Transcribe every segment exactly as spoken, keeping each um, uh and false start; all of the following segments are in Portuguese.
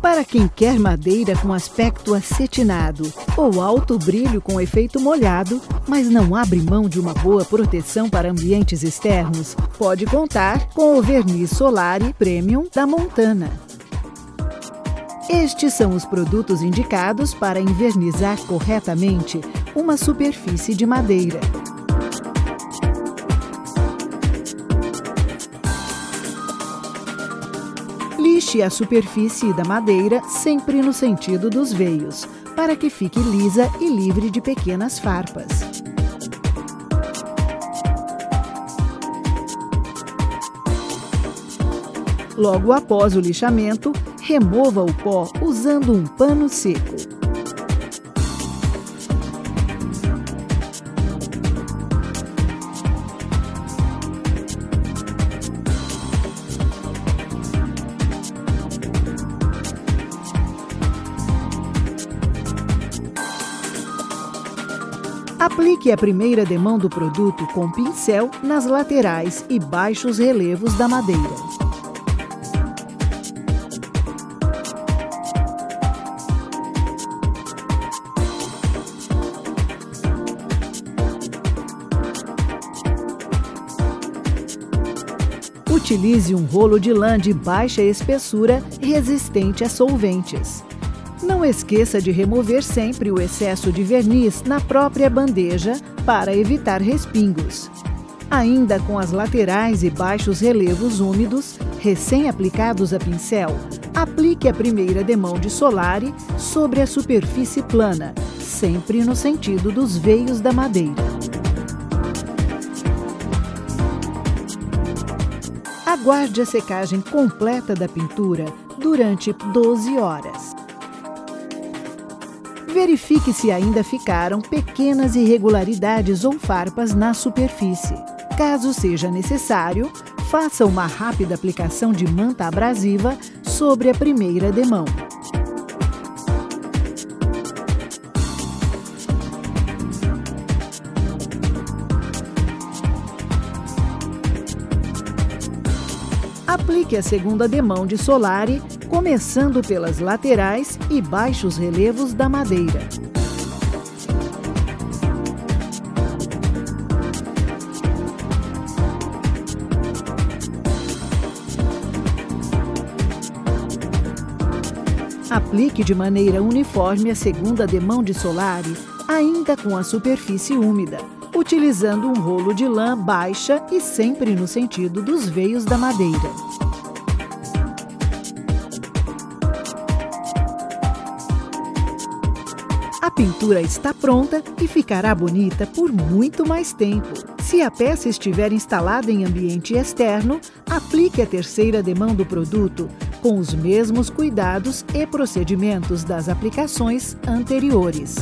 Para quem quer madeira com aspecto acetinado ou alto brilho com efeito molhado, mas não abre mão de uma boa proteção para ambientes externos, pode contar com o verniz Solari Premium da Montana. Estes são os produtos indicados para envernizar corretamente uma superfície de madeira. Lixe a superfície da madeira sempre no sentido dos veios, para que fique lisa e livre de pequenas farpas. Logo após o lixamento, remova o pó usando um pano seco. Aplique a primeira demão do produto com pincel nas laterais e baixos relevos da madeira. Utilize um rolo de lã de baixa espessura resistente a solventes. Não esqueça de remover sempre o excesso de verniz na própria bandeja para evitar respingos. Ainda com as laterais e baixos relevos úmidos, recém-aplicados a pincel, aplique a primeira demão de Solari sobre a superfície plana, sempre no sentido dos veios da madeira. Aguarde a secagem completa da pintura durante doze horas. Verifique se ainda ficaram pequenas irregularidades ou farpas na superfície. Caso seja necessário, faça uma rápida aplicação de manta abrasiva sobre a primeira demão. Aplique a segunda demão de Solari, começando pelas laterais e baixos relevos da madeira. Aplique de maneira uniforme a segunda demão de Solari, ainda com a superfície úmida, utilizando um rolo de lã baixa e sempre no sentido dos veios da madeira. A pintura está pronta e ficará bonita por muito mais tempo. Se a peça estiver instalada em ambiente externo, aplique a terceira demão do produto com os mesmos cuidados e procedimentos das aplicações anteriores.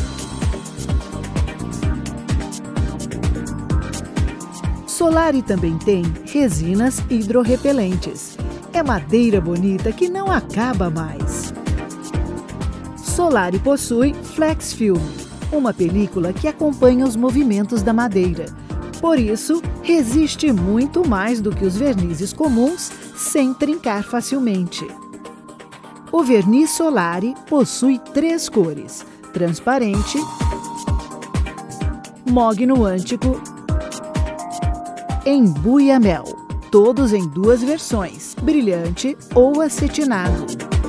Solari também tem resinas hidrorrepelentes. É madeira bonita que não acaba mais. Solari possui Flex Film, uma película que acompanha os movimentos da madeira. Por isso, resiste muito mais do que os vernizes comuns, sem trincar facilmente. O verniz Solari possui três cores: transparente, mogno ântico, embuia-mel, todos em duas versões, brilhante ou acetinado.